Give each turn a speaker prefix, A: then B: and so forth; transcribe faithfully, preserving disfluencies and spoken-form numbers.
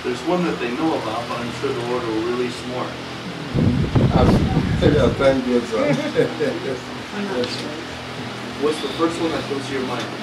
A: There's one that they know about, but I'm sure the Lord will release more.
B: Yeah, thank you, sir.
A: What's the first one that comes to your mind?